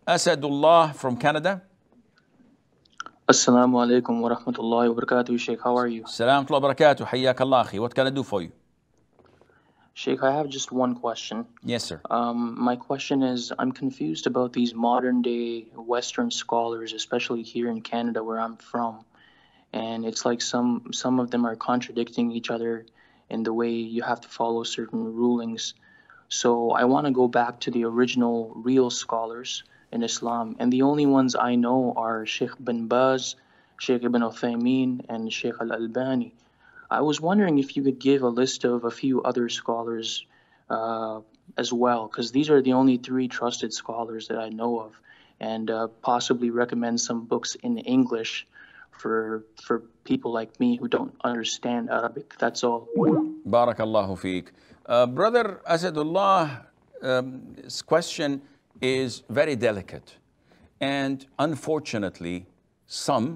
Asadullah from Canada. Assalamu alaikum wa rahmatullahi wa barakatuh, Sheikh. How are you? Salam wa barakatuh. Hayyak Allah, akhi. What can I do for you? Sheikh, I have just one question. Yes, sir. My question is, I'm confused about these modern day Western scholars, especially here in Canada where I'm from. And it's like some of them are contradicting each other in the way you have to follow certain rulings. So I want to go back to the original real scholars in Islam. And the only ones I know are Sheikh bin Baz, Sheikh Ibn Uthaymeen, and Sheikh Al-Albani. I was wondering if you could give a list of a few other scholars uh, as well, because these are the only three trusted scholars that I know of, and possibly recommend some books in English for people like me who don't understand Arabic. That's all. Barakallahu feek. Brother Asadullah, this question is very delicate. And unfortunately, some,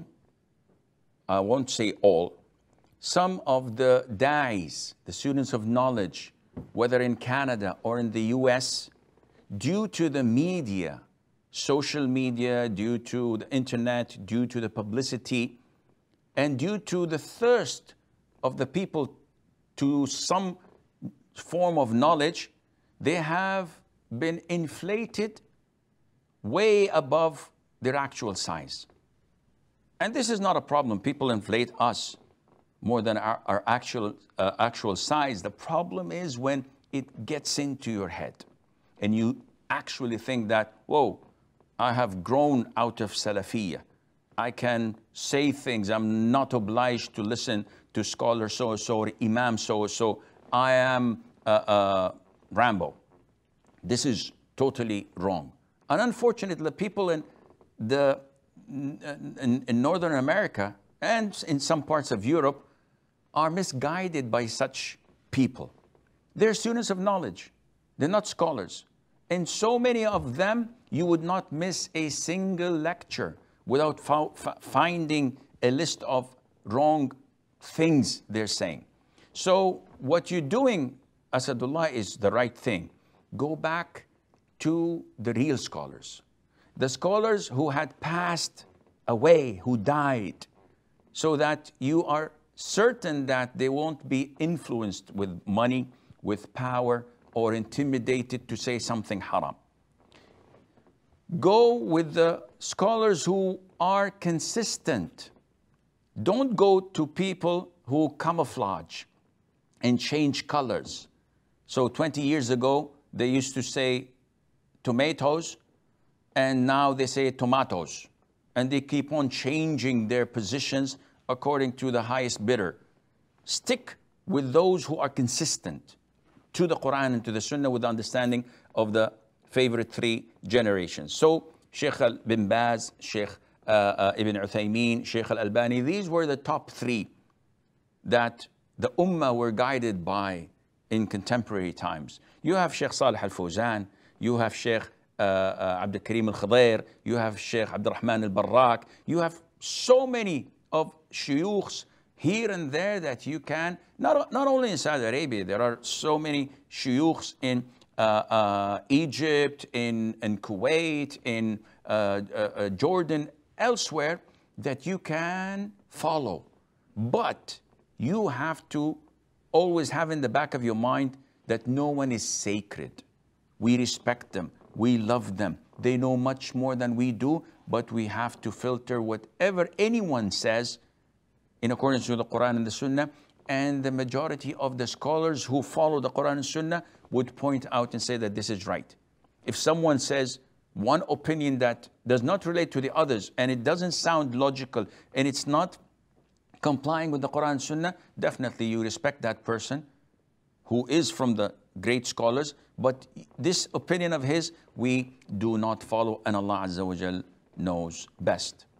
I won't say all, some of the da'is, the students of knowledge, whether in Canada or in the US, due to the media, social media, due to the internet, due to the publicity, and due to the thirst of the people to some form of knowledge, they have been inflated way above their actual size. And this is not a problem. People inflate us more than our actual size. The problem is when it gets into your head and you actually think that, whoa, I have grown out of Salafiyah. I can say things. I'm not obliged to listen to scholar so-and-so or imam so-and-so. I am Rambo. This is totally wrong. And unfortunately, people in Northern America and in some parts of Europe are misguided by such people. They're students of knowledge. They're not scholars. And so many of them, you would not miss a single lecture without finding a list of wrong things they're saying. So what you're doing, Asadullah, is the right thing. Go back to the real scholars. The scholars who had passed away, who died, so that you are certain that they won't be influenced with money, with power, or intimidated to say something haram. Go with the scholars who are consistent. Don't go to people who camouflage and change colors. So 20 years ago, they used to say tomatoes, and now they say tomatoes. And they keep on changing their positions according to the highest bidder. Stick with those who are consistent to the Quran and to the Sunnah with the understanding of the favorite three generations. So Sheikh bin Baz, Sheikh Ibn Uthaymeen, Sheikh Al-Albani, these were the top three that the Ummah were guided by in contemporary times. You have Sheikh Salih Al-Fawzan, you have Sheikh Abdul Karim Al-Khadir, you have Sheikh Abdul Rahman Al-Barrak, you have so many of shuyukhs here and there that you can, not only in Saudi Arabia, there are so many shuyukhs in Egypt, in Kuwait, in Jordan, elsewhere, that you can follow. But you have to always have in the back of your mind that no one is sacred. We respect them. We love them. They know much more than we do, but we have to filter whatever anyone says in accordance with the Quran and the Sunnah. And the majority of the scholars who follow the Quran and Sunnah would point out and say that this is right. If someone says one opinion that does not relate to the others and it doesn't sound logical and it's not complying with the Quran and Sunnah, definitely you respect that person who is from the great scholars, but this opinion of his, we do not follow, and Allah Azza wa Jal knows best.